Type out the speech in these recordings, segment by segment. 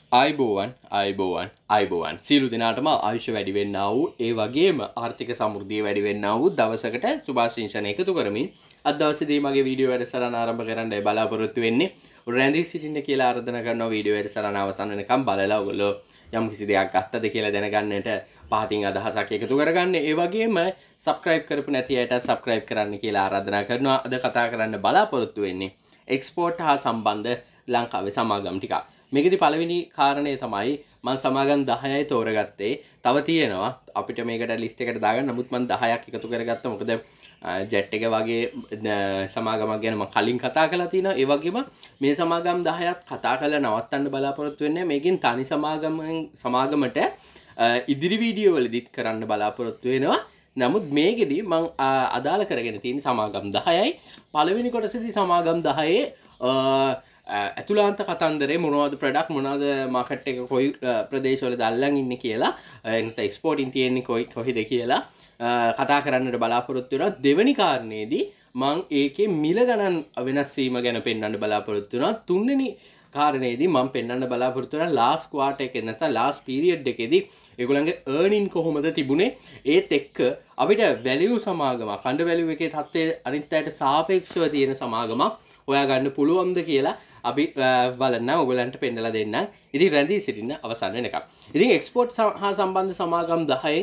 අයිබෝවන් සියලු දෙනාටම ආයුෂ වැඩි වෙන්නා වූ ඒ වගේම ආර්ථික සමෘද්ධිය වැඩි වෙන්නා වූ දවසකට සුභාශිංසන එකතු කරමින් අද දවසේදී මගේ වීඩියෝ වැඩසටහන ආරම්භ කරන්නයි බලාපොරොත්තු වෙන්නේ. රැඳී සිටින්න කියලා ආරාධනා කරනවා වීඩියෝ වැඩසටහන අවසන් වෙනකම් බලලා ඔයගොල්ලෝ යම් කිසි දෙයක් අත්තද කියලා දැනගන්නට පහතින් අදහසක් එකතු කරගන්න. ඒ වගේම subscribe කරපු නැති අයටත් subscribe කරන්න කියලා ආරාධනා කරනවා. අද කතා කරන්න බලාපොරොත්තු වෙන්නේ export හා සම්බන්ධ ලංකාවේ සමාගම් ටිකක්. මේකෙදි පළවෙනි කාරණය තමයි මම සමාගම් 10යි තෝරගත්තේ. තව තියෙනවා අපිට මේකට ලිස්ට් එකට දාගන්න. නමුත් මම 10ක් එකතු කරගත්තා. මොකද ජෙට් එක වගේ සමාගමක් ගැන මම කලින් කතා කරලා තිනවා. ඒ වගේම මේ සමාගම් 10ක් කතා කරලා නවත්තන්න බලාපොරොත්තු වෙන්නේ. මේකෙන් තනි සමාගමට ඉදිරි වීඩියෝ වලදීත් කරන්න බලාපොරොත්තු වෙනවා. නමුත් මේකෙදි මම අදාළ කරගෙන තියෙන සමාගම් 10යි. පළවෙනි කොටසේදී සමාගම් 10 ඇතුළාන්ත කතන්දරේ මොනවද ප්‍රොඩක්ට් මොනවද මාකට් එක කොයි ප්‍රදේශවලද අල්ලන් ඉන්නේ කියලා නැත්නම් එක්ස්පෝර්ටින් තියෙන්නේ කොහෙද කියලා කතා කරන්නට බලාපොරොත්තු වෙනවා. දෙවෙනි කාරණේදී මම ඒකේ මිල ගණන් වෙනස් වීම ගැන පෙන්වන්න බලාපොරොත්තු වෙනවා. තුන්වෙනි කාරණේදී මම පෙන්වන්න බලාපොරොත්තු වෙනවා ලාස්ට් ක්වාර්ටර් එකේ නැත්නම් ලාස්ට් පීරියඩ් එකේදී ඒගොල්ලන්ගේ earning කොහොමද තිබුණේ ඒත් එක්ක අපිට value සමාගමක් under value එකේ තත්ත්වයේ අනිත් අයට සාපේක්ෂව තියෙන සමාගමක් හොයාගන්න පුළුවන්ද කියලා අපි බලන්න ඔයගලන්ට පෙන්නලා දෙන්න. ඉතින් රැඳී සිටින්න අවසන් වෙනකම්. ඉතින් එක්ස්පෝර්ට් හා සම්බන්ධ සමාගම් 10න්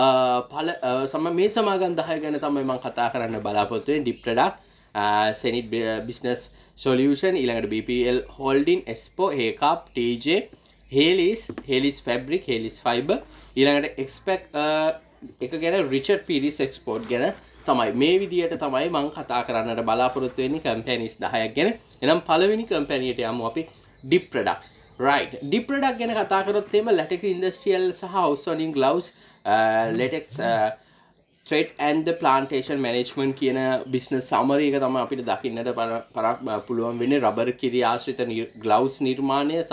මේ සමාගම් 10 ගැන තමයි මම කතා කරන්න බලාපොරොත්තු වෙන්නේ. ඩිප් ප්‍රොඩක්ට්, සෙනිට් බිස්නස් සොලියුෂන්, ඊළඟට BPL holding, Expo, Haycarb, TJ, Hayleys fibre, Hayleys fibre, ඊළඟට එක්ස්පෙක්ට් එක ගැන රිචඩ් පීරිස් එක්ස්පෝර්ට් ගැන තමයි මේ විදියට තමයි මම කතා කරන්නට බලාපොරොත්තු වෙන්නේ කම්පැනිස් 10ක් ගැන. එහෙනම් පළවෙනි කම්පැනියට යමු අපි dip product. right dip product ගැන කතා කරොත් එimhe latex industrial සහ household gloves, latex thread and the plantation management කියන business summary එක තමයි අපිට දකින්නට පුළුවන් වෙන්නේ. රබර් කිරි ආශ්‍රිත gloves නිර්මාණය සහ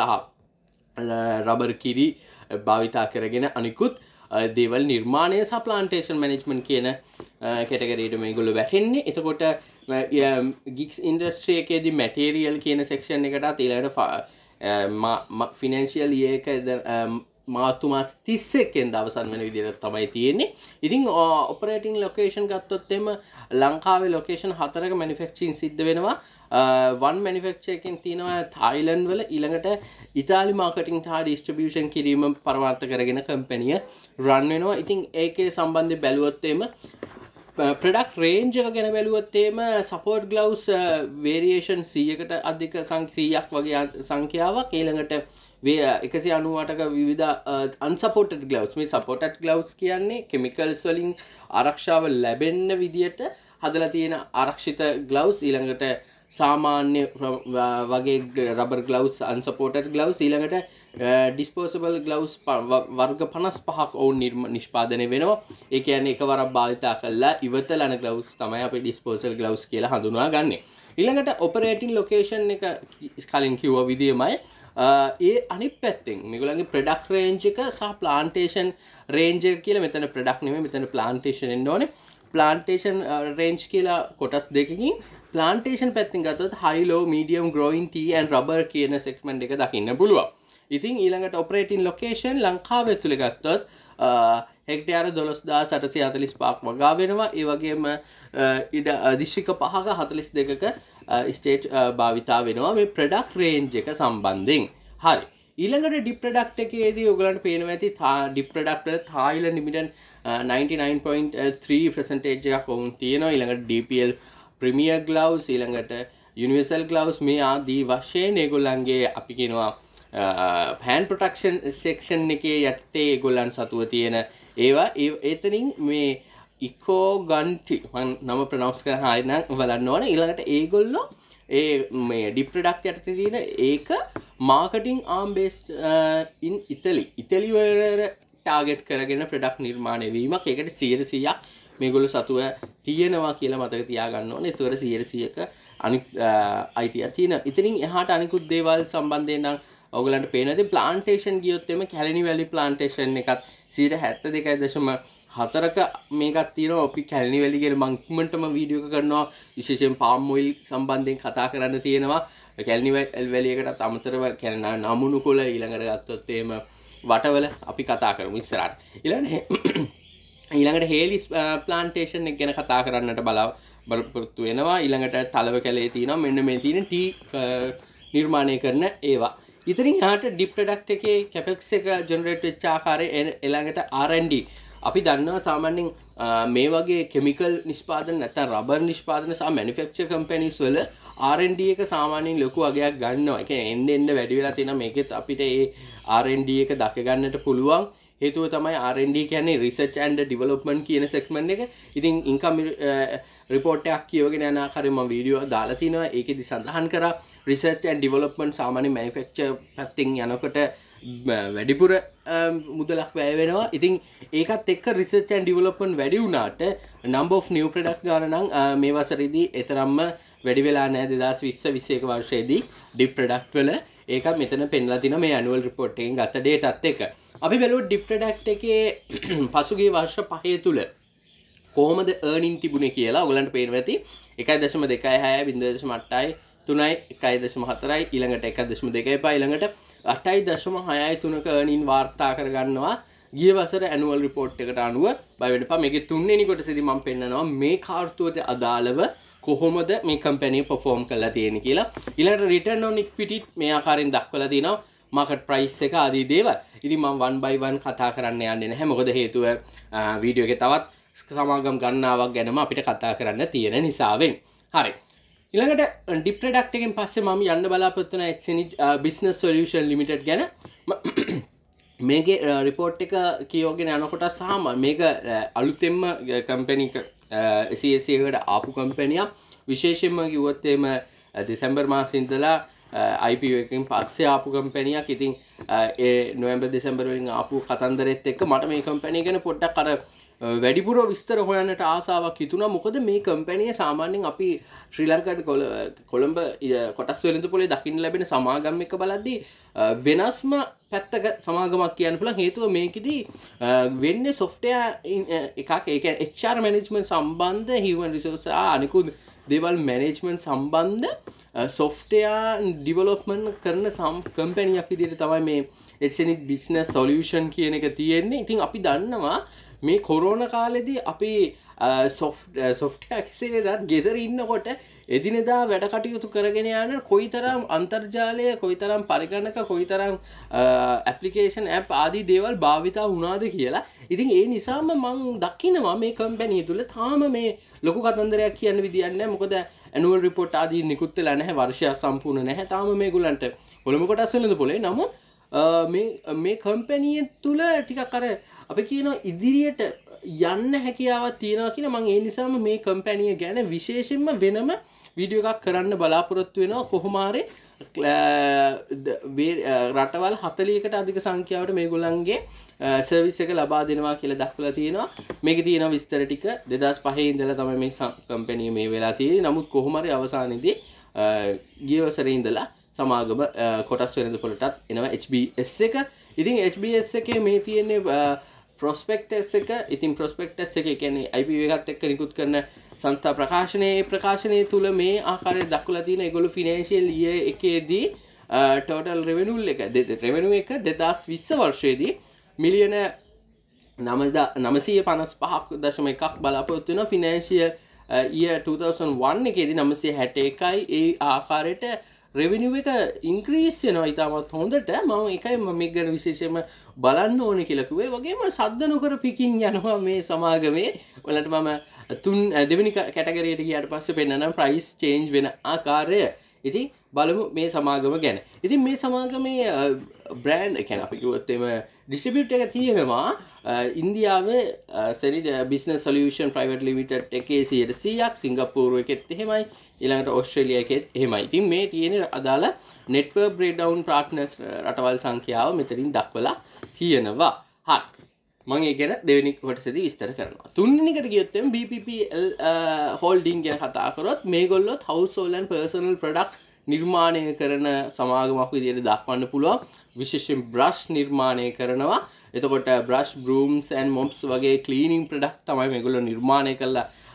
රබර් කිරි භාවිතා කරගෙන අනිකුත් දේවල් නිර්මාණය සහ ප්ලාන්ටේෂන් මැනේජ්මන්ට් කියන කැටගරියට මේගොල්ලෝ වැටෙන්නේ. එතකොට ගිග්ස් ඉන්ඩස්ට්‍රි එකේදී මැටීරියල් කියන සෙක්ෂන් එකටත් ඊළඟට ෆිනෑන්ෂියල් ඉයර් එක මාර්තු මාස 31 වෙනිදා අවසන් වෙන විදිහට තමයි තියෙන්නේ. ඉතින් ඔපරේටිංగ్ ලොකේෂන් ගත්තොත් එimhe ලංකාවේ ලොකේෂන් 4ක මැනුෆැක්චරින් සිද්ධ වෙනවා. වන් මැනුෆැක්චර් එකකින් තියෙනවා තායිලන්ඩ් වල. ඊළඟට ඉතාලි මාකටිං සහ ඩිස්ට්‍රිබියුෂන් කිරීම පරමාර්ථ කරගෙන කම්පැනිය රන් වෙනවා. ඉතින් ඒකේ සම්බන්ධයෙන් බැලුවොත් එimhe ප්‍රොඩක්ට් රේන්ජ් එක ගැන බැලුවොත් එimhe සපෝට් ග්ලව්ස් වේරියේෂන් 100කට අධික 100ක් වගේ සංඛ්‍යාවක්. ඊළඟට 198ක විවිධ unsupported gloves. මේ supported gloves කියන්නේ chemicals වලින් ආරක්ෂාව ලැබෙන්න විදියට හදලා තියෙන ආරක්ෂිත gloves. ඊළඟට සාමාන්‍ය වගේ rubber gloves, unsupported gloves, ඊළඟට disposable gloves වර්ග 55ක් ඔවුන් නිෂ්පාදනය වෙනවා. ඒ කියන්නේ එකවරක් භාවිතා කළා ඉවතලන gloves තමයි අපි disposable gloves කියලා හඳුනාගන්නේ. ඊළඟට operating location එක කලින් කිව්වා විදියමයි. ඒ අනිත් පැත්තෙන් මේගොල්ලන්ගේ ප්‍රොඩක්ට් රේන්ජ් එක සහ ප්ලාන්ටේෂන් රේන්ජ් එක කියලා මෙතන ප්‍රොඩක්ට් නෙමෙයි මෙතන ප්ලාන්ටේෂන් එන්න ඕනේ. ප්ලාන්ටේෂන් රේන්ජ් කියලා කොටස් දෙකකින් ප්ලාන්ටේෂන් පැත්තෙන් ගත්තොත් high low medium growing tea and rubber කියන සෙග්මන්ට් එක දකින්න පුළුවන්. ඉතින් ඊළඟට ඔපරේටින් ලොකේෂන් ලංකාව ඇතුලේ ගත්තොත් හෙක්ටයාර 12845ක් වගා වෙනවා. ඒ වගේම දිස්ත්‍රික්ක 5ක 42ක ස්ටේට් භාවිතා වෙනවා මේ ප්‍රොඩක්ට් රේන්ජ් එක සම්බන්ධයෙන්. හරි. ඊළඟට ඩිප් ප්‍රොඩක්ට් එකේදී ඔයගලන්ට පේනවා ඇති ඩිප් ප්‍රොඩක්ට් වල තායිලන්ඩ් ලිමිටඩ් 99.3% එකක් වුන් තියෙනවා. ඊළඟට DPL ප්‍රීමියර් ග්ලව්ස්, ඊළඟට යුනිවර්සල් ග්ලව්ස් මේ ආදී වශයෙන් ඒගොල්ලන්ගේ අපි කියනවා hand protection section එකේ යටතේ ඒගොල්ලන් සතුව තියෙන ඒවා එතනින් මේ ඉකෝ ගන්ටි මම නම ප්‍රොනවුන්ස් කරන්න හරිය නම් බලන්න ඕනේ. ඊළඟට ඒගොල්ලෝ ඒ මේ ඩිප් ප්‍රොඩක්ට් යටතේ තියෙන ඒක marketing arm based in Italy වල ටාගට් කරගෙන ප්‍රොඩක්ට් නිර්මාණය වීමක්. ඒකට 100%ක් මේගොල්ලෝ සතුව තියෙනවා කියලා මතක තියාගන්න ඕනේ. ඒතකොට 100%ක අනිත් අයිතිය තියෙනවා. ඉතින් එහාට අනිකුත් දේවල් සම්බන්ධයෙන් නම් ඔයගලන්ට පේන දේ ප්ලාන්ටේෂන් ගියොත් එimhe කැලණි වැලි ප්ලාන්ටේෂන් එකත් 72.4ක මේකක් තියෙනවා. අපි කැලණි වැලි කියන මම ඉක්මනටම වීඩියෝ එක කරනවා. විශේෂයෙන් පාම් ඔයිල් සම්බන්ධයෙන් කතා කරන්න තියෙනවා. කැලණි වැලියකටත් අමතරව කියන්නේ නමුණු කොළ ඊළඟට ගත්තොත් එහෙම වටවල අපි කතා කරමු ඉස්සරහට. ඊළඟට හේලිස් ප්ලාන්ටේෂන් එක ගැන කතා කරන්නට බලාපොරොත්තු වෙනවා. ඊළඟට තලව කැලේ තියෙනවා මෙන්න මේ තියෙන ටී නිර්මාණය කරන ඒවා. ඉතින් යාට ඩිප් ප්‍රොඩක්ට් එකේ කැපෙක්ස් එක ජෙනරේට් වෙච්ච ආකාරය ඊළඟට R&D අපි දන්නවා සාමාන්‍යයෙන් මේ වගේ කෙමිකල් නිෂ්පාදන නැත්නම් රබර් නිෂ්පාදන සහ මැනුෆැක්චර් කම්පැනිස් වල R&D එක සාමාන්‍යයෙන් ලොකු වගයක් ගන්නවා. ඒ කියන්නේ එන්න වැඩි වෙලා තියෙනවා. මේකෙත් අපිට ඒ R&D එක දක ගන්නට පුළුවන්. හේතුව තමයි R&D කියන්නේ research and development කියන segment එක. ඉතින් income report එකක් කියවගෙන යන ආකාරයෙන් මම වීඩියෝ දාලා තිනවා. ඒකෙදි සඳහන් කරා research and development සාමාන්‍ය manufacture පැත්තෙන් යනකොට වැඩිපුර මුදලක් වැය වෙනවා. ඉතින් ඒකත් එක්ක research and development වැඩි වුණාට number of new product ගන්න නම් මේ වසරේදී එතරම්ම වැඩි වෙලා නැහැ. 2020 21 වර්ෂයේදී dip product වල ඒක මෙතන පෙන්ලා තිනවා මේ annual report එකෙන් ගත්ත dataත් එක්ක. අපි බලුවා dip product එකේ පසුගිය වර්ෂ 5 තුල කොහොමද earning තිබුණේ කියලා. ඔයගලන්ට පේනවා ඇති 1.26 0.8යි 3යි 1.4යි ඊළඟට 1.25 ඊළඟට 8.63ක earning වාර්තා කරගන්නවා ගිය වසර annual report එකට අනුව. බය වෙන්න එපා. මේකේ තුන්වෙනි කොටසේදී මම පෙන්නනවා මේ කාර්තුවට අදාළව කොහොමද මේ කම්පැනි perform කරලා තියෙන්නේ කියලා. ඊළඟට return on equity මේ ආකාරයෙන් දක්වලා තිනවා. market price එක ආදී දේවල්. ඉතින් මම one by one කතා කරන්න යන්නේ නැහැ. මොකද හේතුව වීඩියෝ එකේ තවත් සමාගම් ගණනාවක් ගැනම අපිට කතා කරන්න තියෙන නිසාවෙන්. හරි. ඊළඟට dip product එකෙන් පස්සේ මම යන්න බලාපොරොත්තු වෙන CSE business solution limited ගැන මේකේ report එක කියවගෙන යනකොට සහ මේක අලුතෙන්ම company CSE එකට ආපු කම්පැනියක්. විශේෂයෙන්ම කිව්වොත් එහෙම දෙසැම්බර් මාසෙ ඉඳලා IPO එකෙන් පස්සේ ආපු කම්පැනියක්. ඉතින් ඒ නොවැම්බර් දෙසැම්බර් වලින් ආපු කතන්දරෙත් එක්ක මට මේ කම්පැනි ගැන පොඩ්ඩක් අර වැඩිපුර විස්තර හොයන්නට ආසාවක් හිතුණා. මොකද මේ කම්පැනිය සාමාන්‍යයෙන් අපි ශ්‍රී ලංකාවේ කොළඹ කොටස් වෙළඳපොලේ දකින්න ලැබෙන සමාගම් එක බලද්දී වෙනස්ම පැත්තක සමාගමක් කියන්න පුළුවන්. හේතුව මේකෙදි වෙන්නේ software එකක්. ඒ කියන්නේ HR management සම්බන්ධ human resource අනිකුත් දේවල් management සම්බන්ධ software development කරන කම්පැනියක් විදිහට තමයි මේ CSE business solution කියන එක තියෙන්නේ. ඉතින් අපි දන්නවා මේ කොරෝනා කාලෙදී අපි software කෙසේ වෙතත් ගෙදර ඉන්නකොට එදිනෙදා වැඩ කටයුතු කරගෙන යන කොයිතරම් අන්තර්ජාලය කොයිතරම් පරිගණක කොයිතරම් application app ආදී දේවල් භාවිතා වුණාද කියලා. ඉතින් ඒ නිසාම මම දකිනවා මේ කම්පැනි තුල තාම මේ ලොකු කතන්දරයක් කියන්න විදියක් නැහැ. මොකද annual report ආදී නිකුත් වෙලා නැහැ. වර්ෂය සම්පූර්ණ නැහැ. තාම මේගොල්ලන්ට කොළඹ කොටස් වෙනද පොලේ. නමුත් මේ කම්පැනිය තුල ටිකක් අර අපි කියනවා ඉදිරියට යන්න හැකියාවක් තියෙනවා කියලා. මම ඒ නිසාම මේ කම්පැනිය ගැන විශේෂයෙන්ම වෙනම වීඩියෝ එකක් කරන්න බලාපොරොත්තු වෙනවා. කොහොම හරි රටවල් 40කට අධික සංඛ්‍යාවට මේගොල්ලන්ගේ සර්විස් එක ලබා දෙනවා කියලා දක්වලා තියෙනවා. මේකේ තියෙන විස්තර ටික 2005 ඉඳලා තමයි මේ කම්පැනිය මේ වෙලා තියෙන්නේ. නමුත් කොහොම හරි අවසානයේදී ගිය වසරේ ඉඳලා සමාගම කොටස් වෙළඳපොළටත් එනවා HBS එක. ඉතින් HBS එකේ මේ තියෙන්නේ prospectus එක. ඉතින් prospectus එක කියන්නේ IPO එකත් එක්ක නිකුත් කරන සංස්ථා ප්‍රකාශනයේ තුල මේ ආකාරයට දක්වලා තියෙන ඒගොල්ලෝ financial year එකේදී total revenue එක 2020 වර්ෂයේදී මිලියන 955.1ක් බලාපොරොත්තු වෙනවා. financial year 2001 එකේදී 961යි. ඒ ආකාරයට revenue එක increase වෙනවා ඉතාමත් හොඳට. මම ඒකයි මම මේක ගැන විශේෂයෙන්ම බලන්න ඕනේ කියලා කිව්වේ. වගේම සද්ද නොකර පිකින් යනවා මේ සමාගමේ. ඔයාලට මම දෙවෙනි කැටගරියට ගියාට පස්සේ පෙන්නනම් price change වෙන ආකාරය. ඉතින් බලමු මේ සමාගම ගැන. ඉතින් මේ සමාගමේ brand එක අපි කිව්වොත් එම distributor එක තියෙනවා ඉන්දියාවේ CSE business solution private limited එකේ 100%ක්, සිංගප්පූරු එකෙත් එහෙමයි, ඊළඟට ඕස්ට්‍රේලියා එකෙත් එහෙමයි. ඉතින් මේ තියෙන අදාළ network breakdown partners රටවල් සංඛ්‍යාව මෙතනින් දක්වලා තියෙනවා. හරි. මම ඒ ගැන දෙවෙනි කොටසේදී විස්තර කරනවා. තුන්වෙනි එකට ගියොත් එම් BPPL holding ගැන කතා කරොත් මේගොල්ලොත් household and personal product නිර්මාණය කරන සමාගමක් විදිහට දක්වන්න පුළුවන්. විශේෂයෙන් brush නිර්මාණය කරනවා. එතකොට brush brooms and mops වගේ cleaning product තමයි මේගොල්ලෝ නිර්මාණය කරලා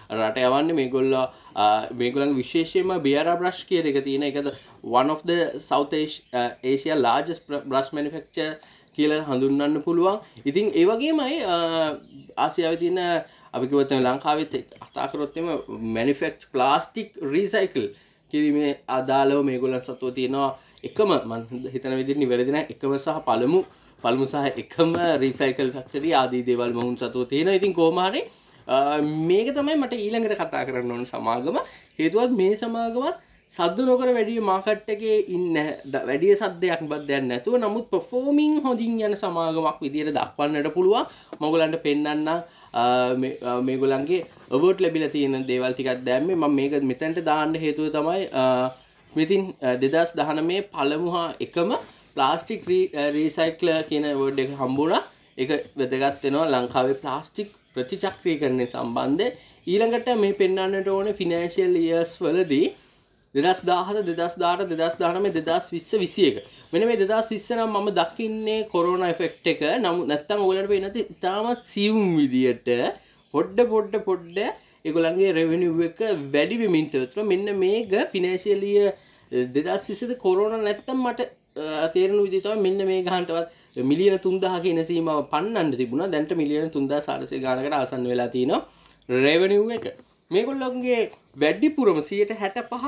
රට යවන්නේ මේගොල්ලන්ගේ විශේෂයෙන්ම බියරා බ්‍රෂ් කියන එක තියෙන එකද one of the South Asia largest brush manufacturer කියලා හඳුන්වන්න පුළුවන්. ඉතින් ඒ වගේමයි ආසියාවේ තියෙන අපි කිව්වොත් ලංකාවෙත් කතා කරොත් එම manufacture plastic recycle කිරීමේ අදාළව මේගොල්ලන් සතුව තියෙනවා එකම මම හිතන විදිහට නිවැරදි නැහැ එකම සහ පළමු සහ එකම recycle factory ආදී දේවල් මොහුන් සතුව තියෙනවා. ඉතින් කොහොම හරි මේක තමයි මට ඊළඟට කතා කරන්න ඕන සමාගම. හේතුවත් මේ සමාගමත් සද්ද නොකර වැඩි මාකට් එකේ ඉන්න වැඩි සද්දයක් බද්දයක් නැතුව නමුත් performing හොඳින් යන සමාගමක් විදියට දක්වන්නට පුළුවන්. මොගලන්ට පෙන්වන්න මේගොල්ලන්ගේ award ලැබිලා තියෙන දේවල් ටිකක් දැම්මේ. මම මේක මෙතනට දාන්න හේතුව තමයි ඉතින් 2019 පළමු හා එකම ප්ලාස්ටික් රීසයික්ලර් කියන වර්ඩ් එක හම්බුණා. ඒක වැදගත් වෙනවා ලංකාවේ ප්ලාස්ටික් ප්‍රතිචක්‍රීකරණය සම්බන්ධයෙන්. ඊළඟට මේ පෙන්වන්නට ඕනේ ෆිනෑන්ෂියල් ඉයර්ස් වලදී 2017 2018 2019 2020 21 මෙන්න මේ 2020 නම් මම දකින්නේ කොරෝනා ඉෆෙක්ට් එක. නමුත් නැත්තම් ඔයගලන්ට පේන්නේ නැති ඉතාමත් සියුම් විදියට පොඩ්ඩ ඒගොල්ලන්ගේ රෙවෙනියු එක වැඩි වෙමින් තියෙනවා. මෙන්න මේක ෆිනෑන්ෂියල් ඉයර් 2020 කොරෝනා නැත්තම් මට තේරෙන විදිහ තමයි මෙන්න මේ ගහන්නටවත් මිලියන 3000 කියන සීමාව පන්නන්න තිබුණා. දැන්ට මිලියන 3400 ගානකට ආසන්න වෙලා තිනවා රෙවෙනියු එක. මේගොල්ලන්ගේ වැඩිපුරම 65%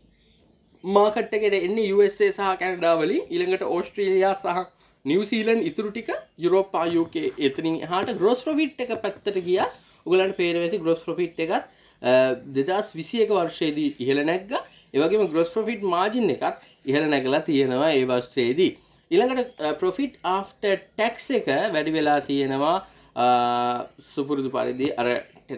මාකට් එකට එන්නේ USA සහ කැනඩා වලින්. ඊළඟට ඕස්ට්‍රේලියා සහ නිව්සීලන්ත ඉතුරු ටික යුරෝපා UK එතනින් එහාට gross profit එක පැත්තට ගියා. ඔයගලන්ට පේනවා ඇති gross profit එකත් 2021 වර්ෂයේදී ඉහළ නැග්ගා. ඒ වගේම gross profit margin එකත් ඉහළ නැගලා තියෙනවා ඒ වර්ෂයේදී. ඊළඟට profit after tax එක වැඩි වෙලා තියෙනවා සුපුරුදු පරිදි අර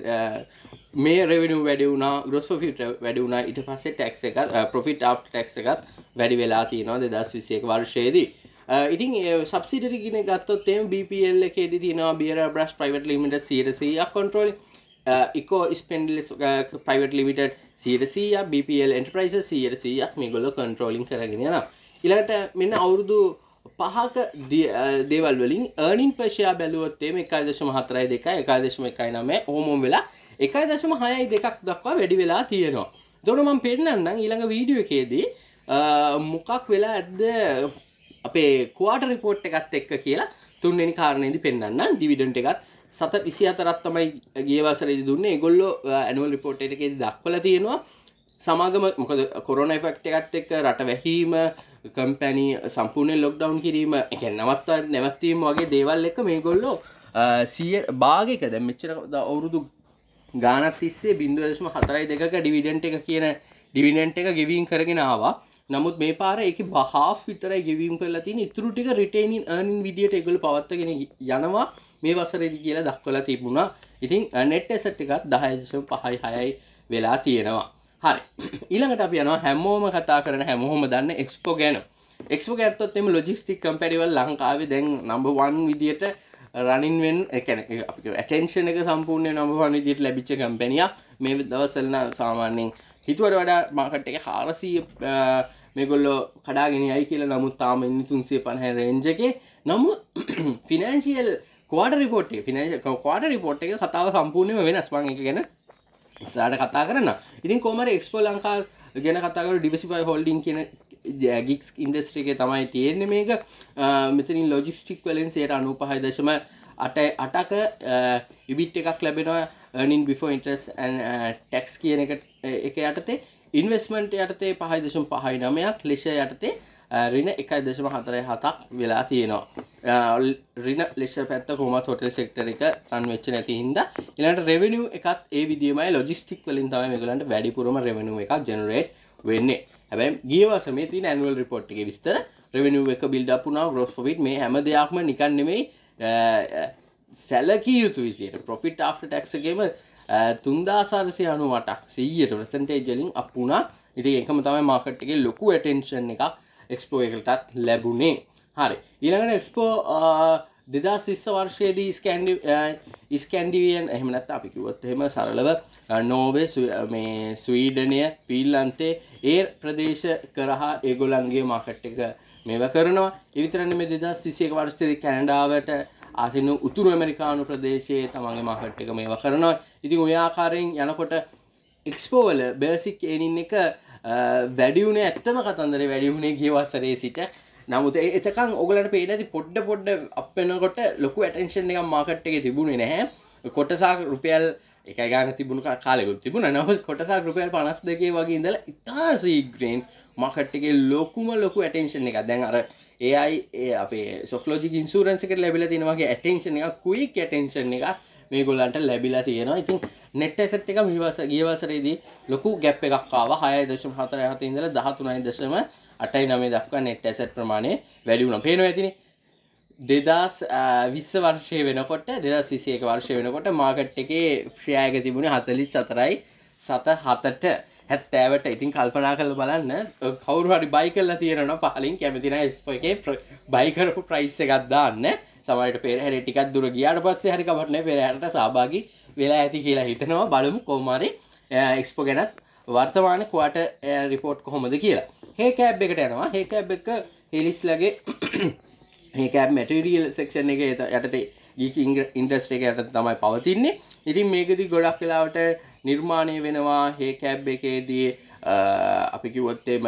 මේ revenue වැඩි වුණා gross profit වැඩි වුණා ඊට පස්සේ tax එක profit after tax එකත් වැඩි වෙලා තියෙනවා 2021 වර්ෂයේදී. ඉතින් subsidiary කෙනෙක් ගත්තොත් එම් BPL එකේදී තියෙනවා Beera Brush Private Limited 100% controlling Eco Spendless Private Limited 100% BPL Enterprises 100% මේගොල්ලෝ controlling කරගෙන යනවා. ඊළඟට මෙන්න අවුරුදු 5ක දේවල් වලින් earning per share බැලුවොත් එමේ 1.42 1.19 ඕමෝම් වෙලා 1.62ක් දක්වා වැඩි වෙලා තියෙනවා. එතකොට මම පෙන්නන්නම් ඊළඟ වීඩියෝ එකේදී මොකක් වෙලා ඇද්ද අපේ ක්වාටර් රිපෝට් එකත් එක්ක කියලා තුන්වෙනි කාරණේදී පෙන්නන්නම්. ඩිවිඩන්ඩ් එකත් 7.24ක් තමයි ගිය වසරේදී දුන්නේ. ඒගොල්ලෝ ඇනුවල් රිපෝට් එකේදී දක්වලා තියෙනවා. සමාගම මොකද කොරෝනා ඉෆෙක්ට් එකත් එක්ක රට වැහිීම කම්පැනි සම්පූර්ණයෙන් ලොක්ඩවුන් කිරීම ඒ කියන්නේ නැවැත්වීම වගේ දේවල් එක්ක මේගොල්ලෝ 100 භාගයක දැන් මෙච්චර අවුරුදු ගානක් තිස්සේ 0.42ක ඩිවිඩන්ඩ් එක කියන ඩිවිඩන්ඩ් එක ගෙවීම් කරගෙන ආවා. නමුත් මේ පාර ඒකේ half විතරයි ගෙවීම් කරලා තියෙන්නේ. ඉතුරු ටික රිටේනින් earning විදියට ඒගොල්ලෝ පවත්වාගෙන යනවා මේ වසරේදී කියලා දක්වලා තිබුණා. ඉතින් net asset එකත් 10.56යි වෙලා තියෙනවා. හරි. ඊළඟට අපි යනවා හැමෝම කතා කරන හැමෝම දන්න එක්ස්පෝ ගැන. එක්ස්පෝ ගත්තොත් එimhe logistic company වල ලංකාවේ දැන් number 1 විදියට running වෙන ඒ කියන්නේ අපි කියව attention එක සම්පූර්ණයෙන් number 1 විදියට ලැබිච්ච company එක. මේ දවස්වල නම් සාමාන්‍යයෙන් හිතුවට වඩා මාකට් එකේ 400 මේගොල්ලෝ කඩාගෙන යයි කියලා. නමුත් තාම ඉන්නේ 350 range එකේ. නමුත් financial quarter report එක කතාව සම්පූර්ණයෙන්ම වෙනස්. මම ඒක ගැන ඉස්සරහට කතා කරනවා. ඉතින් කොහොම හරි එක්ස්පෝ ලංකා ගැන කතා කරලා diversify holding කියන gigs industry එකේ තමයි තියෙන්නේ මේක. මෙතනින් logistic වලින් 95.8ක EBIT එකක් ලැබෙනවා. earning before interest and tax කියන එක යටතේ investment යටතේ 5.59ක් leisure යටතේ ඍණ 1.47ක් වෙලා තියෙනවා. ඍණ leisure පැත්ත කොහොමත් hotel sector එක රන් වෙච්ච නැති හින්දා ඊළඟට revenue එකත් ඒ විදිහමයි logistic වලින් තමයි මේගොල්ලන්ට වැඩිපුරම revenue එකක් generate වෙන්නේ. හැබැයි ගිය වසරේ මේ තියෙන annual report එකේ විස්තර revenue එක build up වුණා gross profit මේ හැම දෙයක්ම නිකන් නෙමෙයි සැලකිය යුතු විදියට profit after tax එකේම 3498ක් 100% වලින් අප් වුණා. ඉතින් ඒකම තමයි මාකට් එකේ ලොකු attention එකක් එක්ස්පෝ එකටත් ලැබුණේ. හරි. ඊළඟට එක්ස්පෝ 2020 වර්ෂයේදී ස්කැන්ඩිවියන් එහෙම නැත්නම් අපි කිව්වොත් එහෙම සරලව නෝර්වේ මේ ස්වීඩනය ෆින්ලන්තේ ඒ ප්‍රදේශ කරහා ඒගොල්ලන්ගේ මාකට් එක මේවා කරනවා. ඒ විතර නෙමෙයි 2021 වර්ෂයේදී කැනඩාවට ආසින්න උතුරු ඇමරිකානු ප්‍රදේශයේ තමන්ගේ මාකට් එක මේවා කරනවා. ඉතින් ඔය ආකාරයෙන් යනකොට එක්ස්පෝ වල බේසික් ඒනින් එක වැඩි වුණේ ඇත්තම කතන්දරේ වැඩි වුණේ ගිය වසරේ සිට. නමුත් එතකන් ඔයගලන්ට පේන්නේ නැති පොඩ අප් වෙනකොට ලොකු ඇටෙන්ෂන් එකක් මාකට් එකේ තිබුණේ නැහැ. කොටසක් රුපියල් 1 ගාන තිබුණු කාලෙකුත් තිබුණා. නමුත් කොටසක් රුපියල් 52 වගේ ඉඳලා ඉතා සීග්‍රේන් මාකට් එකේ ලොකු ඇටෙන්ෂන් එකක්. දැන් අර AI අපේ සොෆ්ට්ලොජික් ඉන්ෂුරන්ස් එකට ලැබිලා තියෙන වගේ ඇටෙන්ෂන් එකක්, කුයික් ඇටෙන්ෂන් එකක් මේගොල්ලන්ට ලැබිලා තියෙනවා. ඉතින් net asset එක ගිය වසරේදී ලොකු gap එකක් ආවා. 6.47 ඉඳලා 13.89 දක්වා net asset ප්‍රමාණය වැඩි වුණා. පේනවා ඇතිනේ. 2020 වර්ෂයේ වෙනකොට 2021 වර්ෂයේ වෙනකොට මාකට් එකේ ෂෙයා එක තිබුණේ 44.7ට 70ට. ඉතින් කල්පනා කරලා බලන්න කවුරු හරි බයි කරලා තියෙනවා නම් පහලින් කැමති නැහැ එක්ස්පෝ එකේ බයි කරපු ප්‍රයිස් එකක් දාන්න. සමහරවිට පෙරහැරේ ටිකක් දුර ගියාට පස්සේ හරි කමක් නැහැ පෙරහැරට සහභාගී වෙලා ඇති කියලා හිතනවා. බලමු කොහොම හරි එක්ස්පෝ ගැනත් වර්තමාන ක්වාටර් රිපෝට් කොහොමද කියලා. හේ කැබ් එකට යනවා. හේ කැබ් එක හෙලිස්ලාගේ හේ කැබ් මැටීරියල් සෙක්ෂන් එකේ යටතේ ගීක් ඉන්ඩස්ට්‍රි එක යටතේ තමයි පවතින්නේ. ඉතින් මේකෙදි ගොඩක් වෙලාවට නිර්මාණය වෙනවා හේ කැබ් එකේදී අපි කිව්වොත් එම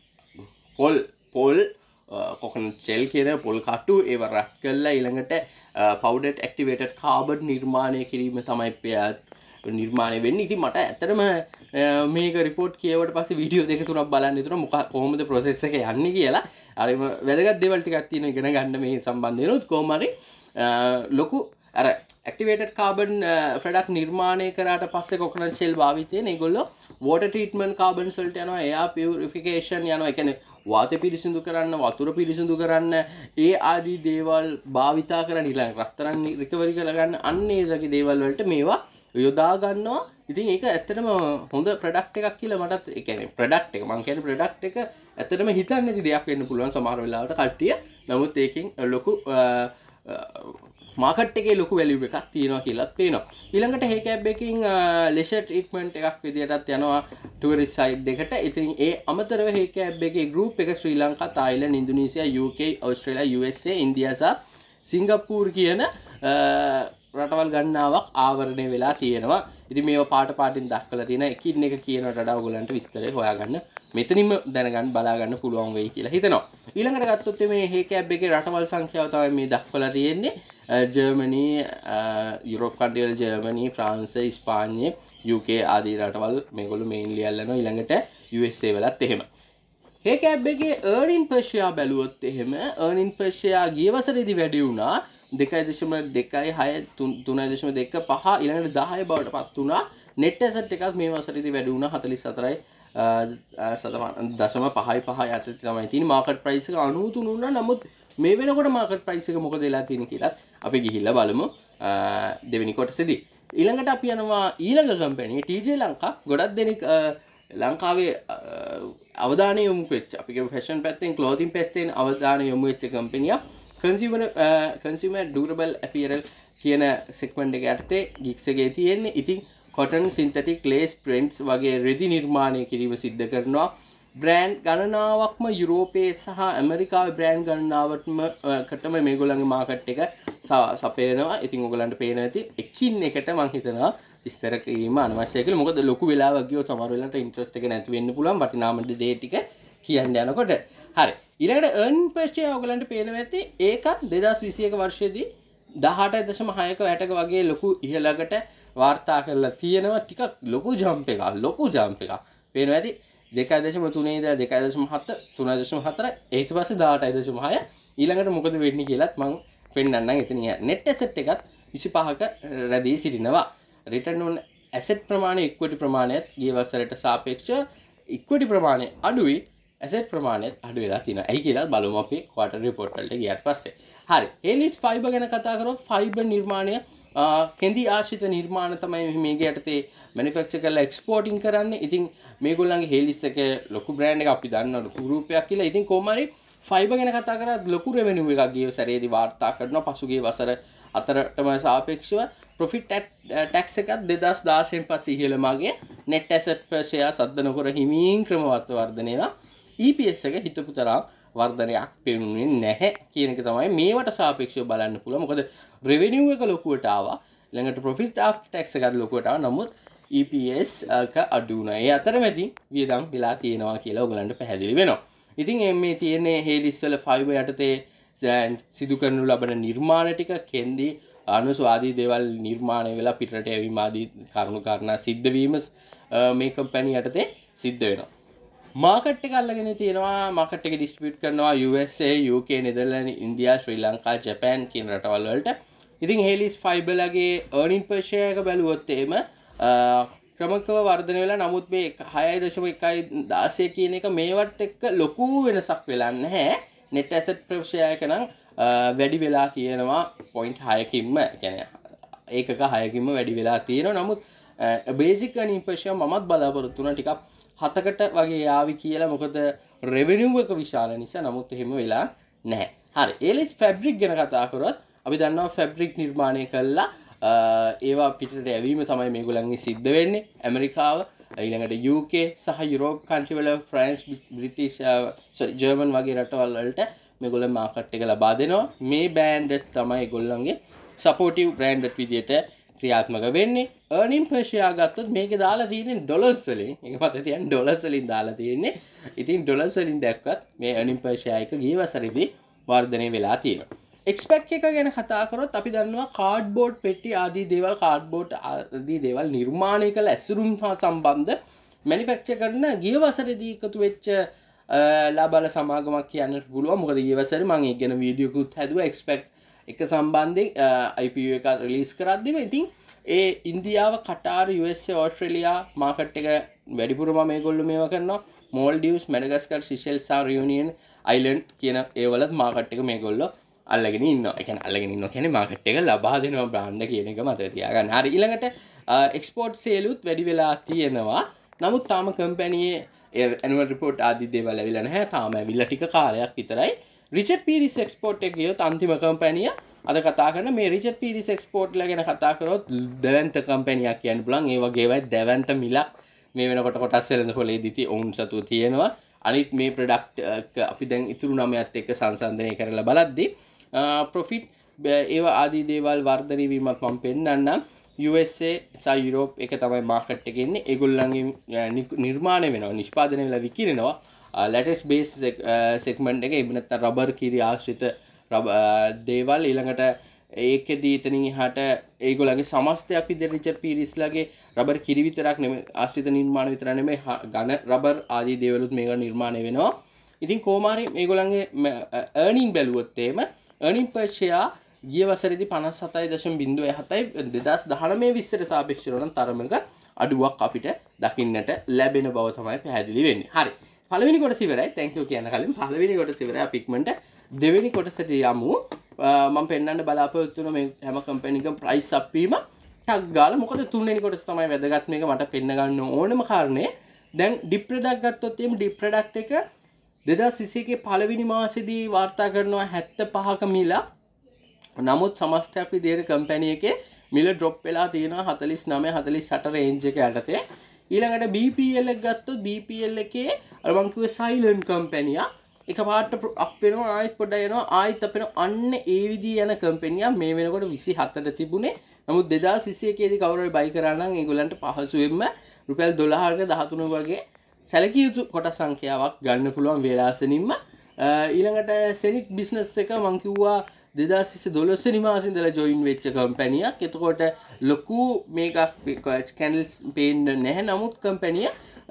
පොල් කොකනට් ෂෙල් කියන පොල් කටු ඒව රත් කරලා ඊළඟට පවුඩර්ඩ් ඇක්ටිවේටඩ් කාබන් නිර්මාණය කිරීම තමයි නිර්මාණය වෙන්නේ. ඉතින් මට ඇත්තටම මේක රිපෝට් කියවට පස්සේ වීඩියෝ දෙක තුනක් බලන්න හිතුණා කොහොමද ප්‍රොසෙස් එක යන්නේ කියලා. හරිම වැදගත් දේවල් ටිකක් තියෙනවා ඉගෙන ගන්න මේ සම්බන්ධයෙන්. කොහොම හරි ලොකු අර ඇක්ටිවේටඩ් කාබන් ප්‍රොඩක්ට් නිර්මාණය කරාට පස්සේ කොකනට් ෂෙල් භාවිතයෙන් ඒගොල්ලෝ වෝටර් ට්‍රීට්මන්ට් කාබන්ස් වලට යනවා, එයාර් පියුරිෆිකේෂන් යනවා. ඒ කියන්නේ වාතය පිරිසිදු කරන්න, වතුර පිරිසිදු කරන්න, ඒ ආදී දේවල් භාවිතා කරන් ඊළඟ රත්තරන් රිකවරි කරගන්න අන්න ඒ වගේ දේවල් වලට මේවා යොදා ගන්නවා. ඉතින් ඒක ඇත්තටම හොඳ ප්‍රොඩක්ට් එකක් කියලා මටත් ඒ කියන්නේ ප්‍රොඩක්ට් එක මම කියන්නේ ප්‍රොඩක්ට් එක ඇත්තටම හිතන්නේ නැති දෙයක් වෙන්න පුළුවන් සමහර වෙලාවට කට්ටිය. නමුත් ඒකෙන් ලොකු මාකට් එකේ ලොකු වැලියු එකක් තියෙනවා කියලා පේනවා. ඊළඟට හේ කැබ් එකකින් ලෙෂර් ට්‍රීට්මන්ට් එකක් විදියටත් යනවා ටුවරිස්ට් සයිඩ් එකට. ඉතින් ඒ අමතරව හේ කැබ් එකේ ගෲප් එක ශ්‍රී ලංකා, තායිලන්ත, ඉන්දුනීසියා, UK, ඕස්ට්‍රේලියා, USA, ඉන්දියා සහ සිංගප්පූර් කියන රටවල් ගණනාවක් ආවරණය වෙලා තියෙනවා. ඉතින් මේව පාටින් දක්වලා තියෙන එකින් එක කියනකට වඩා ඔයගලන්ට විස්තරය හොයාගන්න මෙතනින්ම දැනගන්න බලාගන්න පුළුවන් වෙයි කියලා හිතනවා. ඊළඟට ගත්තොත් මේ හේ කැබ් එකේ රටවල් සංඛ්‍යාව තමයි මේ දක්වලා තියෙන්නේ. ජර්මනි, යුරෝප් කන්ට්‍රීවල ජර්මනි, ෆ්‍රාන්ස්, ස්පාඤ්ඤ, UK ආදී රටවල් මේගොල්ලෝ මේන්ලි අල්ලනවා. ඊළඟට USA වලත් එහෙම. හේ කැබ් එකේ earning per share බැලුවොත් එහෙම earning per share ගිය වසරේදී වැඩි වුණා 2.26 3.25 ඊළඟට 10 බවට පත් වුණා. net asset එකක් මේ වසරේදී වැඩි වුණා 44.5 යටතේ තමයි තියෙන්නේ. market price එක 93 වුණා. නමුත් මේ වෙනකොට market price එක මොකද වෙලා තියෙන්නේ කියලාත් අපි ගිහිල්ලා බලමු දෙවෙනි කොටසේදී. ඊළඟට අපි යනවා ඊළඟ කම්පැනි TJ ලංකා. ගොඩක් දෙනෙක් ලංකාවේ අවධානය යොමු වෙච්ච අපි කියමු ෆැෂන් පැත්තෙන් ක්ලෝතින් පැත්තෙන් අවධානය යොමු වෙච්ච කම්පැනියක්. consumer durable apparel කියන සෙග්මන්ට් එක යටතේ ගික්ස් එකේ තියෙන්නේ. ඉතින් cotton, synthetic, lace, prints වගේ රෙදි නිර්මාණය කිරීම සිද්ධ කරනවා. බ්‍රෑන්ඩ් ගණනාවක්ම යුරෝපයේ සහ ඇමරිකාවේ බ්‍රෑන්ඩ් ගණනාවකටම මේගොල්ලන්ගේ මාකට් එක සපයනවා. ඉතින් ඔයගලන්ට පේන ඇති එකින් එකට මම හිතනවා විස්තර කිරීම අනවශ්‍යයි කියලා. මොකද ලොකු වෙලාවක් ගියොත් සමහර වෙලාවට ඉන්ට්‍රස්ට් එක නැති වෙන්න පුළුවන් වටිනාම දේ ටික කියන්න යනකොට. හරි. ඊළඟට earn per share ඔයගලන්ට පේනවා ඇති ඒකත් 2021 වර්ෂයේදී 18.6ක වැටක වගේ ලොකු ඉහළකට වාර්තා කරලා තියෙනවා. ටිකක් ලොකු ජම්ප් එකක්. පේනවා ඇති 2.3 ඉඳලා 2.7 3.4 ඊට පස්සේ 18.6 ඊළඟට මොකද වෙන්නේ කියලාත් මම පෙන්නන්නම්. එතන net asset එකත් 25ක රැඳී සිටිනවා. return on asset ප්‍රමාණය equity ප්‍රමාණයත් ගිය වසරට සාපේක්ෂව equity ප්‍රමාණය අඩුයි, asset ප්‍රමාණයත් අඩු වෙලා තියෙනවා. ඇයි කියලා බලමු අපි quarter report වලට ගියාට පස්සේ. හරි. Helis fiber ගැන කතා කරොත් fiber නිර්මාණය කෙන්දි ආශ්‍රිත නිර්මාණ තමයි මේක යටතේ manufacture කරලා exporting කරන්නේ. ඉතින් මේගොල්ලන්ගේ Helis එක ලොකු brand එකක් අපි දන්නවා ලොකු group එකක් කියලා. ඉතින් කොහොම හරි ෆයිබර් ගැන කතා කරද්දී ලොකු රෙවෙනියු එකක් ගිය සැරේදී වාර්තා කරනවා පසුගිය වසර අතරටම සාපේක්ෂව ප්‍රොෆිට් ටැක්ස් එකත් 2016න් පස්සේ ඉහළම ගියේ net asset per share සද්ද නොකර හිමින් ක්‍රමවත් වර්ධනය වෙනවා EPS එක හිතපු තරම් වර්ධනයක් පෙන්වන්නේ නැහැ කියන එක තමයි මේවට සාපේක්ෂව බලන්න පුළුවන් මොකද රෙවෙනියු එක ලොකුවට ආවා ළඟට ප්‍රොෆිට් ආෆ්ටර් ටැක්ස් එකත් ලොකුවට ආවා නමුත් EPS එක අඩු වුණා ඒ අතරමැදි වියදම් වෙලා තියෙනවා කියලා ඔයගලන්ට පැහැදිලි වෙනවා ඉතින් මේ තියෙන්නේ හේලිස් වල ෆයිබර් යටතේ සිදු කරනු ලබන නිර්මාණ ටික කෙන්දි අනුසු ආදී දේවල් නිර්මාණය වෙලා පිටරට යවීම ආදී කරුණු කාරණා සිද්ධ වීම මේ කම්පැනි යටතේ සිද්ධ වෙනවා මාකට් එක අල්ලගෙන තියෙනවා මාකට් එක ඩිස්ට්‍රිබියුට් කරනවා USA UK නෙදර්ලන්ත ඉන්දියා ශ්‍රී ලංකා ජපාන් කියන රටවල් වලට ඉතින් හේලිස් ෆයිබර් ලගේ earning per share එක බැලුවොත් එහෙම ක්‍රමකව වර්ධනය වෙලා නමුත් මේ 6.116 කියන එක මේවත් එක්ක ලොකු වෙනසක් වෙලා නැහැ net asset per share එක නම් වැඩි වෙලා තියෙනවා 0.6කින්ම කියන්නේ ඒකක 6කින්ම වැඩි වෙලා තියෙනවා නමුත් basic earning per share මමත් බලාපොරොත්තු වුණා ටිකක් 7කට වගේ ආවි කියලා මොකද revenue එක විශාල නිසා නමුත් එහෙම වෙලා නැහැ. හරි. ඒලිස් fabric ගැන කතා කරොත් අපි දන්නවා fabric නිර්මාණය කළා ඒවා පිටට යවීම තමයි මේගොල්ලන්ගේ සිද්ධ වෙන්නේ. ඇමරිකාව ඊළඟට UK සහ යුරෝප් කන්ට්‍රි වල ෆ්‍රාන්ස් බ්‍රිටිෂ් ජර්මන් වගේ රටවල් වලට මේගොල්ලෝ මාකට් එක ලබා දෙනවා. මේ බෑන්ඩ්ස් තමයි ඒගොල්ලන්ගේ සපෝටිව් බ්‍රෑන්ඩ් විදියට ක්‍රියාත්මක වෙන්නේ. earning per share ගත්තොත් මේකේ දාලා තියෙන්නේ ඩොලර්ස් වලින්. ඒක මත තියන්න ඩොලර්ස් වලින් දාලා තියෙන්නේ. ඉතින් ඩොලර්ස් වලින් දැක්කත් මේ earning per share එක ගිය වසරේදී වර්ධනය වෙලා තියෙනවා. එක්ස්පෙක්ට් එක ගැන කතා කරොත් අපි දන්නවා කාඩ්බෝඩ් පෙට්ටි ආදී දේවල් කාඩ්බෝඩ් ආදී දේවල් නිර්මාණය කළ ඇසුරුම් හා සම්බන්ධ මැනුෆැක්චර් කරන ගිය වසරේදී එකතු වෙච්ච ලාබාල සමාගමක් කියන්න පුළුවන්. මොකද ගිය වසරේ මම ඒක ගැන වීඩියෝකුත් හැදුවා එක්ස්පෙක්ට් එක සම්බන්ධයෙන් IPO එක රිලීස් කරද්දිම ඉතින් ඒ ඉන්දියාව කටාර් USA ඕස්ට්‍රේලියා මාකට් එක වැඩිපුරම මේගොල්ලෝ මේවා කරනවා මෝල්ඩිව්ස් මැඩගස්කර් සිෂෙල්ස් සහ රියුනියන් අයිලන්ඩ් කියන ඒවලත් මාකට් එක මේගොල්ලෝ අල්ලගෙන ඉන්නවා. ඒ කියන්නේ අල්ලගෙන ඉන්නවා කියන්නේ මාකට් එක ලබා දෙනවා බ්‍රෑන්ඩ් කියන එක මතක තියාගන්න. හරි ඊළඟට එක්ස්පෝර්ට් සේලුත් වැඩි වෙලා තියෙනවා. නමුත් තාම කම්පැනියේ ඇනුවල් රිපෝට් ආදී දේවල් ඇවිල්ලා නැහැ. තාම ඇවිල්ලා ටික කාලයක් විතරයි. රිචඩ් පීරිස් එක්ස්පෝර්ට් එක ගියොත් අන්තිම කම්පැනිය අද කතා කරන මේ රිචඩ් පීරිස් එක්ස්පෝර්ට් ලා ගැන කතා කරොත් දෙවන්ත කම්පැනියක් කියන්න පුළුවන්. ඒ වගේවයි දෙවන්ත මිලක් මේ වෙනකොට කොටස් වෙළඳ පොලේදී ඔවුන් සතුව තියෙනවා. අනිත් මේ ප්‍රොඩක්ට් අපි දැන් ඉතුරු 9ත් එක්ක සංසන්දනය කරලා බලද්දී ප්‍රොෆිට් ඒවා ආදී දේවල් වර්ධනය වීමක් මම පෙන්නන්නම්. USA සහ යුරෝප් එක තමයි මාකට් එකේ ඉන්නේ. ඒගොල්ලන්ගේ නිර්මාණය වෙනවා නිෂ්පාදනය වෙලා විකිරෙනවා. ලැටස් බේස් සෙග්මන්ට් එක එහෙම නැත්නම් රබර් කිරි ආශ්‍රිත දේවල් ඊළඟට ඒකෙදී එතනින් එහාට ඒගොල්ලන්ගේ සමස්තයක් විදිහට රිචඩ් පීරිස්ලාගේ රබර් කිරි විතරක් නෙමෙයි ආශ්‍රිත නිර්මාණ විතර නෙමෙයි ඝන රබර් ආදී දේවලුත් මේක නිර්මාණය වෙනවා. ඉතින් කොහොම හරි මේගොල්ලන්ගේ earning බැලුවොත් එහෙම earning per share ගිය වසරේදී 57.07 2019-20ට සාපේක්ෂව නම් තරමක අඩුවක් අපිට දකින්නට ලැබෙන බව තමයි පැහැදිලි වෙන්නේ. හරි. පළවෙනි කොටස ඉවරයි. thank you කියන කලින් පළවෙනි කොටස ඉවරයි. අපි ඉක්මනට දෙවෙනි කොටසට යමු. මම පෙන්නන්න බලාපොරොත්තු වෙන මේ හැම කම්පැනි එකම ප්‍රයිස් අප් වීම ටක් ගාලා මොකද තුන්වෙනි කොටස තමයි වැදගත් මේක මට පෙන්න ගන්න ඕනම කාරණේ. දැන් ඩිප් ප්‍රොඩක්ට් ගත්තොත් එimhe ඩිප් ප්‍රොඩක්ට් එක 2021 පළවෙනි මාසෙදී වාර්තා කරනවා 75ක මිල. නමුත් සමස්තයක් විදිහට කම්පැනි එකේ මිල ඩ්‍රොප් වෙලා තියෙනවා 49-48 රේන්ජ් එක යටතේ. ඊළඟට BPL එක ගත්තොත් BPL එකේ අර මම කිව්වේ සයිලන්ට් කම්පැනියා එකපාරට අප් වෙනවා ආයෙත් පොඩ්ඩක් යනවා ආයෙත් අප් වෙනවා අන්න ඒ විදිහ යන කම්පැනියා මේ වෙනකොට 27ට තිබුණේ. නමුත් 2021 දී කවුරු හරි බයි කරා නම් ඒගොල්ලන්ට පහසුවෙන්ම රුපියල් 12කට 13 වගේ සැලකිය යුතු කොටස් සංඛ්‍යාවක් ගන්න පුළුවන් වේලාසනින්ම. ඊළඟට සෙනික් බිස්නස් එක මම කිව්වා 2012 වෙනි මාසේ ඉඳලා ජොයින් වෙච්ච කම්පැනියක්. එතකොට ලොකු මේක කැන්ඩල්ස් පේන්නේ නැහැ. නමුත් කම්පැනිය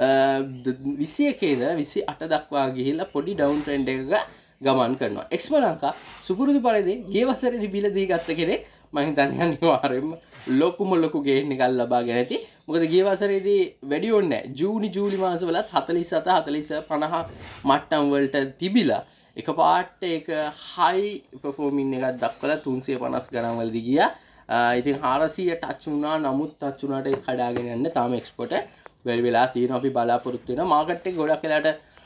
21 ඉඳලා 28 දක්වා ගිහිල්ලා පොඩි ඩවුන් ට්‍රෙන්ඩ් එකක ගමන් කරනවා. එක්ස්පෝ ලංකා සුපුරුදු පරිදි ගිය වසරේදී බිල දී ගත්ත කෙනෙක් මම හිතන්නේ අනිවාර්යයෙන්ම ලොකු ගේන් එකක් ලබාගෙන ඇති. මොකද ගිය වසරේදී වැඩි ඕනේ නැහැ. ජූලි මාසවලත් 47 50 මට්ටම් වලට තිබිලා එකපාරට ඒක හයි පර්ෆෝමින් එකක් දක්වලා 350 ගණන් වලදී ගියා. ඉතින් 400 ටච් වුණා. නමුත් ටච් වුණාට ඒක කඩාගෙන යන්න තාම එක්ස්පෝර්ට් වැඩි වෙලා තියෙනවා. අපි බලාපොරොත්තු වෙනවා මාකට් එක ගොඩක් වෙලාට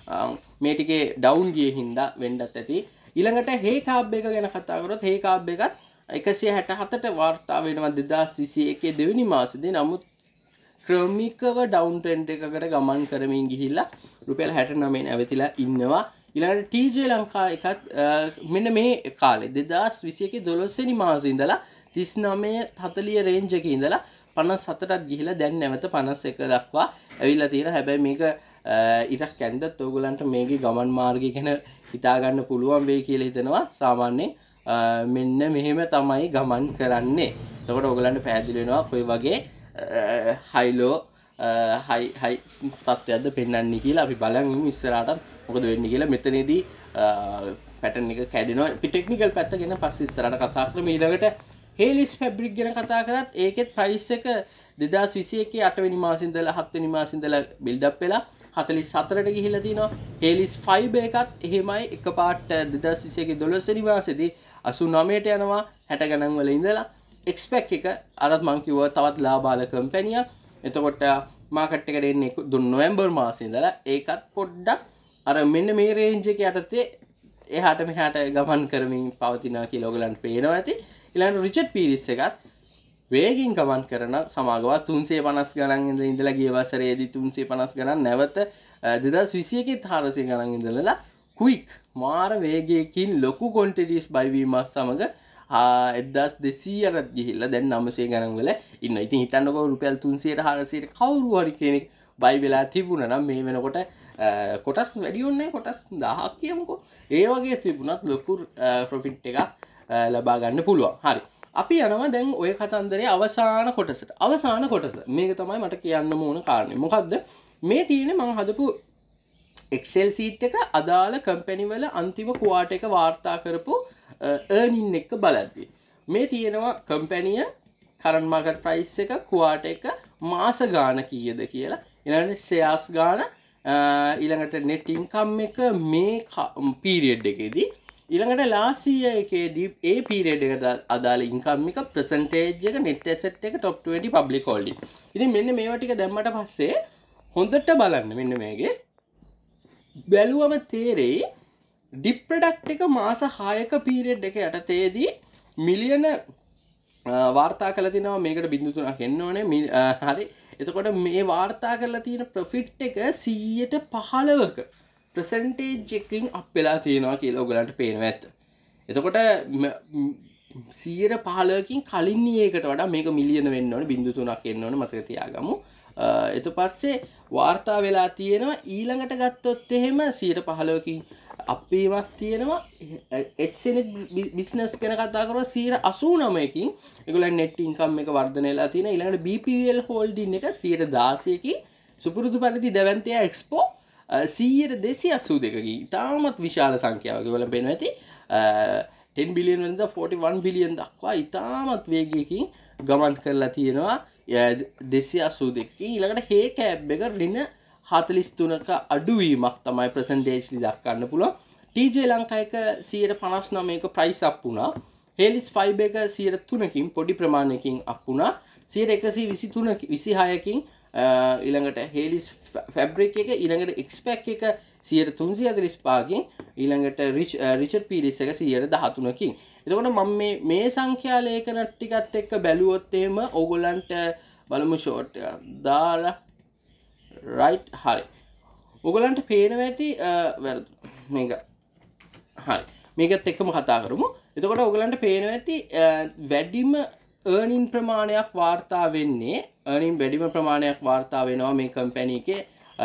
මේ ටිකේ ඩවුන් ගියේ හින්දා වෙන්නත් ඇති. ඊළඟට හේ කාබ් එක ගැන කතා කරොත් හේ කාබ් එකත් 167ට වාර්තා වෙනවා 2021 දෙවෙනි මාසෙදී. නමුත් ක්‍රමිකව ඩවුන් ට්‍රෙන්ඩ් එකකට ගමන් කරමින් ගිහිල්ලා රුපියල් 69 නැවතිලා ඉන්නවා. ඊළඟට TJ ලංකා එකත් මෙන්න මේ කාලේ 2021 12 වෙනි මාසෙ ඉඳලා 39-40 රේන්ජ් එකේ ඉඳලා 57ටත් ගිහිලා දැන් නැවත 51 දක්වා ඇවිල්ලා තියෙනවා. හැබැයි මේක ඉතක් ඇන්දත් ඔයගොල්ලන්ට මේකේ ගමන් මාර්ගය ගැන හිතා ගන්න පුළුවන් වෙයි කියලා හිතනවා. සාමාන්‍යයෙන් මෙන්න මෙහෙම තමයි ගමන් කරන්නේ. එතකොට ඔයගොල්ලන්ට පැහැදිලි වෙනවා කොයි වගේ හයිලෝ හයි තත්ත්වයක්ද පෙන්වන්නේ කියලා. අපි බලමු ඉස්සරහටත් මොකද වෙන්නේ කියලා. මෙතනදී පැටර්න් එක කැඩෙනවා. අපි ටෙක්නිකල් පැත්ත ගැන පස්සේ ඉස්සරහට කතා කරමු. ඊළඟට හේලිස් ෆැබ්‍රික් ගැන කතා කරත් ඒකෙත් ප්‍රයිස් එක 2021 8 වෙනි මාසෙ ඉඳලා 7 වෙනි මාසෙ ඉඳලා බිල්ඩ් අප් වෙලා 44ට ගිහිල්ලා තිනවා. හේලිස් ෆයිබර් එකත් එහෙමයි එකපාරට 2021 12 වෙනි මාසෙදී 89ට යනවා 60 ගණන් වල ඉඳලා. එක්ස්පෙක්ට් එක අරත් මං කිව්වා තවත් ලාභාල කම්පැනියක්. එතකොට මාකට් එකට එන්නේ නොවැම්බර් මාසෙ ඉඳලා ඒකත් පොඩ්ඩක් අර මෙන්න මේ රේන්ජ් එක යටතේ එහාට මෙහාට ගමන් කරමින් පවතිනවා කියලා ඔයගලන්ට පේනවා ඇති. ඊළඟ රිචඩ් පීරිස් එකත් වේගින් ගමන් කරන සමාගමක් 350 ගණන් ඉඳලා ගිය වසරේදී 350 ගණන් නැවත 2021 400 ගණන් ඉඳලා ක්වික් මාර වේගයකින් ලොකු ක්වොන්ටිටිස් බයි වීමත් සමග 1200ට ගිහිල්ලා දැන් 900 ගණන් වල ඉන්නවා. ඉතින් හිතන්නකෝ රුපියල් 300ට 400ට කවුරු හරි කෙනෙක් බයි වෙලා තිබුණා නම් මේ වෙනකොට කොටස් වැඩි වුණේ කොටස් 1000ක් කියමුකෝ. ඒ වගේ තිබුණත් ලොකු ප්‍රොෆිට් එකක් ලබා ගන්න පුළුවන්. හරි. අපි යනවා දැන් ඔය කතන්දරේ අවසාන කොටසට. අවසාන කොටස. මේක තමයි මට කියන්න ඕන කාරණේ. මොකද්ද? මේ තියෙන්නේ මම හදපු Excel sheet එක අදාළ කම්පැනි වල අන්තිම ක්වාටර් එක වාර්තා කරපු earning එක බලද්දී. මේ තියෙනවා කම්පැනිය current market price එක ක්වාටර් එක මාස ගාන කීයද කියලා. ඊළඟට shares ගාන ඊළඟට net income එක මේ period එකේදී ඊළඟට last year එකේදී ඒ period එකට අදාළ income එක percentage එක net asset එක top 20 public holding. ඉතින් මෙන්න මේවා ටික දැම්මට පස්සේ හොඳට බලන්න මෙන්න මේකේ බැලුවම තේරෙයි dip product එක මාස 6ක period එක යටතේදී මිලියන වාර්තා කරලා තිනවා මේකට 0.3ක් එන්න ඕනේ. හරි. එතකොට මේ වාර්තා කරලා තියෙන profit එක 115ක percentage එකකින් අප් වෙලා තියෙනවා කියලා ඔයගලන්ට පේනවා ඇත්ත. එතකොට 115කින් කලින් නියේකට වඩා මේක මිලියන වෙන්න ඕනේ 0.3ක් එන්න ඕනේ මතක තියාගමු. ඊට පස්සේ වාර්තා වෙලා තියෙනවා ඊළඟට ගත්තොත් එහෙම 115කින් අප් වීමක් තියෙනවා. එක්සෙනෙට් බිස්නස් ගැන කතා කරලා 89කින් ඒගොල්ලන් net income එක වර්ධනය වෙලා තියෙනවා. ඊළඟට BPL holding එක 16කින් සුපුරුදු පරිදි දැවැන්තයා එක්ස්පෝ 282කින් ඉතාමත් විශාල සංඛ්‍යාවක් ඒගොල්ලන් පේනවා ඇති. 10 බිලියන් වලින් 41 බිලියන් දක්වා ඉතාමත් වේගයකින් ගමන් කරලා තියෙනවා 282කින්. ඊළඟට හේ කැබ් එක ඍණ 43ක අඩුවීමක් තමයි percentage දක්වන්න පුළුවන්. TJ ලංකා එක 159ක price up වුණා. හේලිස් ෆයිබර් එක 103කින් පොඩි ප්‍රමාණයකින් up වුණා. 126කින් ඊළඟට හේලිස් ෆැබ්‍රික් එක ඊළඟට එක්ස්පෙක්ට් එක 345කින් ඊළඟට රිචඩ් පීරිස් එක 113කින්. එතකොට මම මේ සංඛ්‍යා ලේඛන ටිකත් එක්ක බැලුවොත් එහෙම ඕගොල්ලන්ට බලමු ෂෝට් එකක් දාලා right හරි. ඕගොල්ලන්ට පේනවා ඇති වැරදි මේක හරි. මේකත් එක්කම කතා කරමු. එතකොට ඕගොල්ලන්ට පේනවා ඇති වැඩිම earning ප්‍රමාණයක් වාර්තා වෙන්නේ earning වැඩිම ප්‍රමාණයක් වාර්තා වෙනවා මේ කම්පැනි එකේ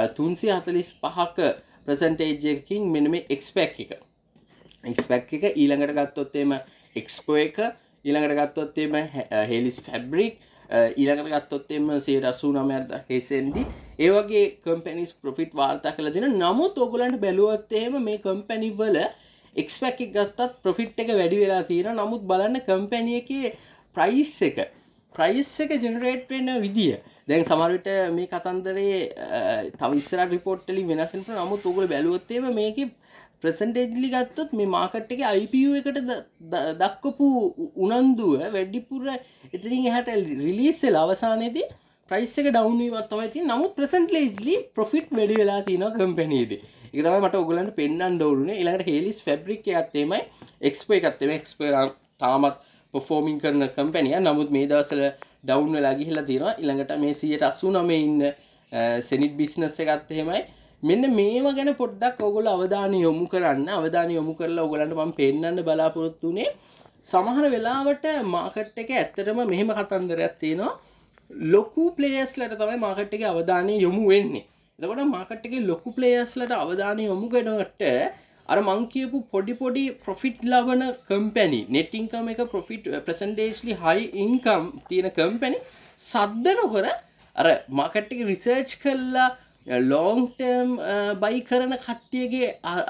345ක percentage එකකින් මෙන්න මේ expect එක. expect එක ඊළඟට ගත්තොත් එimhe expo එක ඊළඟට ගත්තොත් එimhe හේලිස් ෆැබ්‍රික් ඊළඟට ගත්තොත් එimhe 189ක් HSND ඒ වගේ කම්පැනිස් ප්‍රොෆිට් වාර්තා කරලා දෙන. නමුත් ඔයගොල්ලන්ට බැලුවොත් එහෙම මේ කම්පැනි වල expect එක ගත්තත් ප්‍රොෆිට් එක වැඩි වෙලා තියෙනවා. නමුත් බලන්න කම්පැනි එකේ price එක ජෙනරේට් වෙන විදිය දැන් සමහර විට මේ කතන්දරේ තව ඉස්සරහ රිපෝට් වලින් වෙනස් වෙනවා. නමුත් ඔයගොල්ලෝ බැලුවොත් එහෙම මේකේ percentage ගත්තොත් මේ මාකට් එකේ IPO එකට දක්වපු උනන්දුව වැඩිපුර එතනින් එහාට රිලීස් වෙලා අවසානයේදී ප්‍රයිස් එක ඩවුන් වීමක් තමයි තියෙන්නේ. නමුත් ප්‍රසන්ට්ලි ප්‍රොෆිට් වැඩි වෙලා තියෙනවා කම්පැනි එකේ. ඒක තමයි මට ඔයගොල්ලන්ට පෙන්වන්න ඕනේ. ඊළඟට හේලිස් ෆැබ්‍රික් එකත් එමයයි එක්ස්පෝ එකත් එමයයි. එක්ස්පෝ තාමත් performing කරන කම්පැනි එක. නමුත් මේ දවස්වල ඩවුන් වෙලා ගිහිල්ලා තියෙනවා. ඊළඟට මේ 189 ඉන්න සෙනිට් බිස්නස් එකත් එහෙමයි. මෙන්න මේවා ගැන පොඩ්ඩක් ඔයගොල්ලෝ අවධානය යොමු කරන්න. අවධානය යොමු කරලා ඔයගොල්ලන්ට මම පෙන්නන්න බලාපොරොත්තු වෙන්නේ සමහර වෙලාවට මාකට් එකේ ඇත්තටම මෙහෙම කතන්දරයක් තියෙනවා. ලොකු ප්ලේයර්ස්ලට තමයි මාකට් එකේ අවධානය යොමු වෙන්නේ. එතකොට මාකට් එකේ ලොකු ප්ලේයර්ස්ලට අවධානය යොමු කරනකොට අර මං කියපු පොඩි ප්‍රොෆිට් ලබන කම්පැනි net income එක ප්‍රොෆිට් percentagely high income තියෙන කම්පැනි සද්ද නොකර අර මාකට් එකේ රිසර්ච් කරලා long term buy කරන කට්ටියගේ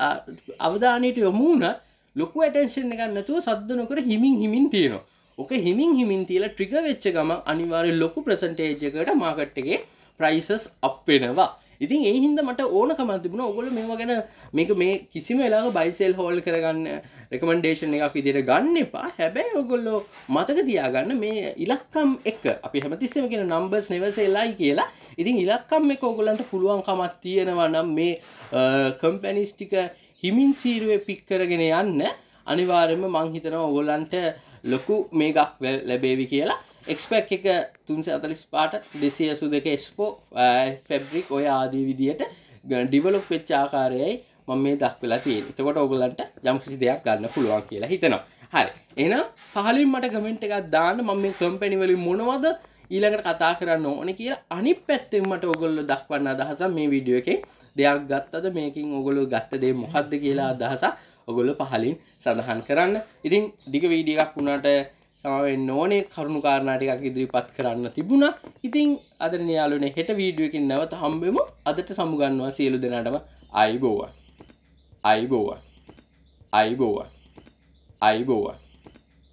අවධානයට යොමු වුණත් ලොකු attention එකක් නැතුව සද්ද නොකර හිමින් තියෙනවා. ඔක හිමින් තියලා ට්‍රිගර් වෙච්ච ගමන් අනිවාර්යෙන් ලොකු percentage එකකට මාකට් එකේ prices up වෙනවා. ඉතින් ඒ හින්දා මට ඕනකමක් තිබුණා ඔයගොල්ලෝ මේවා ගැන මේ කිසිම වෙලාවක buy sell hold කරගන්න recommendation එකක් විදිහට ගන්න එපා. හැබැයි ඔයගොල්ලෝ මතක තියාගන්න මේ ඉලක්කම් එක අපි හැමතිස්සෙම කියන numbers never say lie කියලා. ඉතින් ඉලක්කම් එක ඔයගොල්ලන්ට පුළුවන්කමක් තියෙනවා නම් මේ companies ටික හිමින් සීරුවේ පික් කරගෙන යන්න අනිවාර්යයෙන්ම මං හිතනවා ඔයගොල්ලන්ට ලොකු මේකක් ලැබේවි කියලා. එක්ස්පෙක්ට් එක 345ට 282 එක්ස්පෝ ෆැබ්‍රික් ඔය ආදී විදියට ඩෙවලොප් වෙච්ච ආකාරයයි මම මේ දක්වලා තියෙන්නේ. එතකොට ඔයගොල්ලන්ට යම් කිසි දෙයක් ගන්න පුළුවන් කියලා හිතනවා. හරි. එහෙනම් පහලින් මට කමෙන්ට් එකක් දාන්න මම මේ කම්පැනි වලින් මොනවද ඊළඟට කතා කරන්න ඕනේ කියලා. අනිත් පැත්තෙන් මට ඔයගොල්ලෝ දක්වන්න අදහසක් මේ වීඩියෝ එකේ දෙයක් ගත්තද මේකෙන් ඔයගොල්ලෝ ගත්ත දේ මොකක්ද කියලා අදහසක් ඔයගොල්ලෝ පහලින් සඳහන් කරන්න. ඉතින් දිග වීඩියෝ එකක් වුණාට සමවෙන්න ඕනේ කරුණු කාරණා ටිකක් ඉදිරිපත් කරන්න තිබුණා. ඉතින් ආදරණීය යාළුවනේ හෙට වීඩියෝ එකකින් නැවත හම්බෙමු. අදට සමුගන්නවා සියලු දෙනාටම අයබෝවන්.